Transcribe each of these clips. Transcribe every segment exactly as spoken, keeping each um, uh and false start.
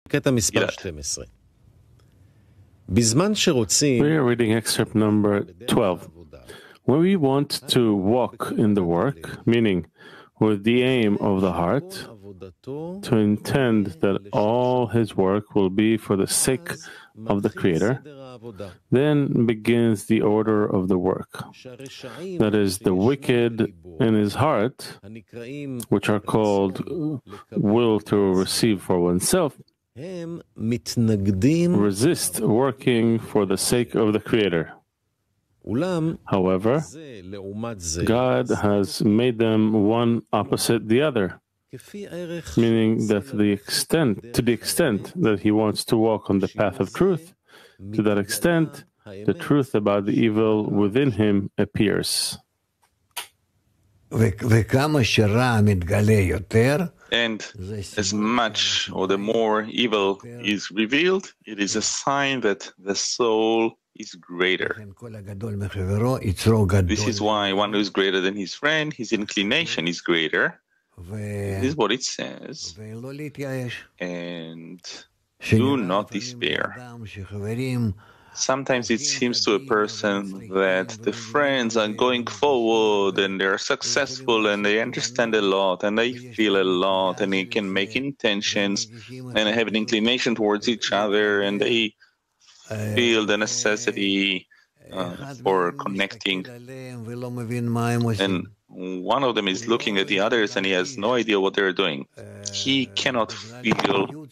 קטע מספר שתים עשרה. בזמן שרוצים... We are reading excerpt number twelve. When we want to walk in the work, meaning with the aim of the heart, to intend that all his work will be for the sake of the Creator, then begins the order of the work. That is, the wicked in his heart, which are called will to receive for oneself, resist working for the sake of the Creator. However, God has made them one opposite the other, meaning that the extent, to the extent that he wants to walk on the path of truth, to that extent, the truth about the evil within him appears. And as much or the more evil is revealed, it is a sign that the soul is greater. This is why one who is greater than his friend, his inclination is greater. This is what it says. And do not despair. Sometimes it seems to a person that the friends are going forward and they're successful and they understand a lot and they feel a lot and they can make intentions and have an inclination towards each other and they feel the necessity uh, for connecting. And one of them is looking at the others and he has no idea what they're doing. He cannot feel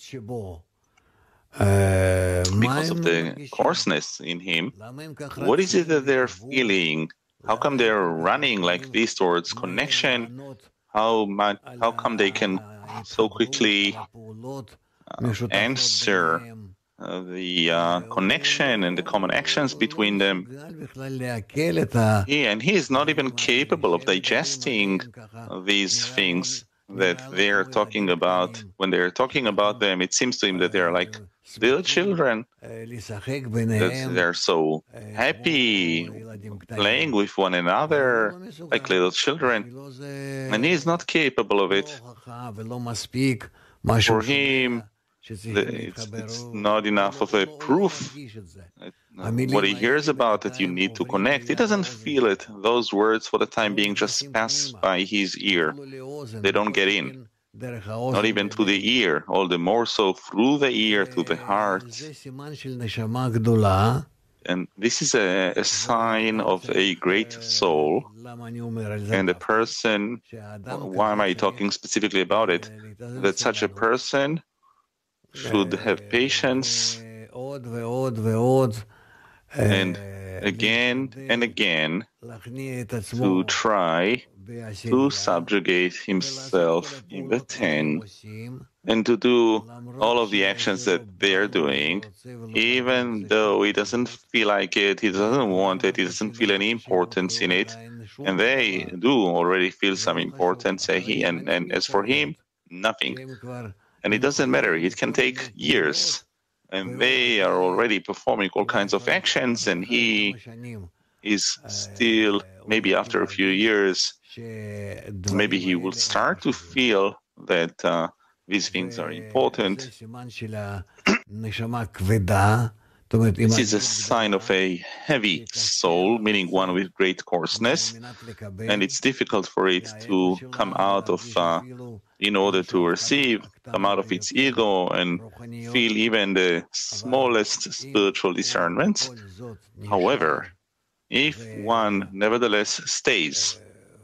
because of the coarseness in him. What is it that they're feeling? How come they're running like this towards connection? How much? How come they can so quickly uh, answer uh, the uh, connection and the common actions between them? He and he is not even capable of digesting these things that they're talking about. When they're talking about them, it seems to him that they're like little children, that they're so happy playing with one another like little children, and he is not capable of it. For him, it's, it's not enough of a proof. What he hears about that you need to connect, he doesn't feel it. Those words for the time being just pass by his ear. They don't get in. Not even to the ear, all the more so through the ear to the heart. And this is a, a sign of a great soul. And a person, why am I talking specifically about it? That such a person should have patience and again and again to try to subjugate himself in the ten and to do all of the actions that they are doing, even though he doesn't feel like it, he doesn't want it, he doesn't feel any importance in it, and they do already feel some importance, he, and, and as for him, nothing. And it doesn't matter, it can take years, and they are already performing all kinds of actions, and he is still, maybe after a few years, maybe he will start to feel that uh, these things are important. This is a sign of a heavy soul, meaning one with great coarseness, and it's difficult for it to come out of, uh, in order to receive, come out of its ego and feel even the smallest spiritual discernment. However, if one nevertheless stays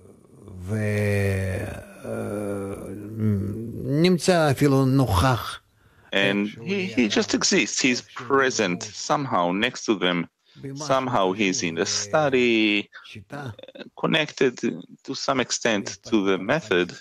and he, he just exists, he's present somehow next to them, somehow he's in the study, uh, connected to some extent to the method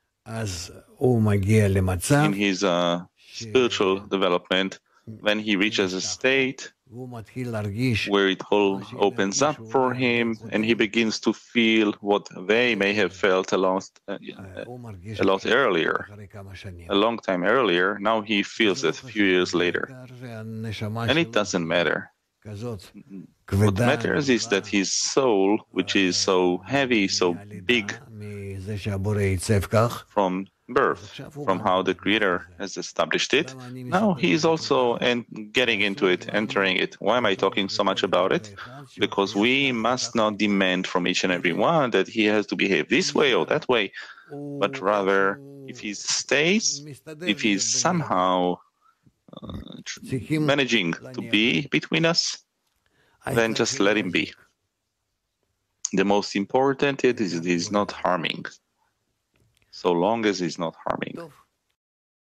in his uh, spiritual development, when he reaches a state where it all opens up for him and he begins to feel what they may have felt a lot, uh, a lot earlier, a long time earlier. Now he feels it a few years later. And it doesn't matter. What matters is that his soul, which is so heavy, so big, from birth, from how the Creator has established it. Now he is also and getting into it, entering it. Why am I talking so much about it? Because we must not demand from each and every one that he has to behave this way or that way, but rather, if he stays, if he's somehow uh, managing to be between us, then just let him be. The most important is he's not harming. So long as he's not harming.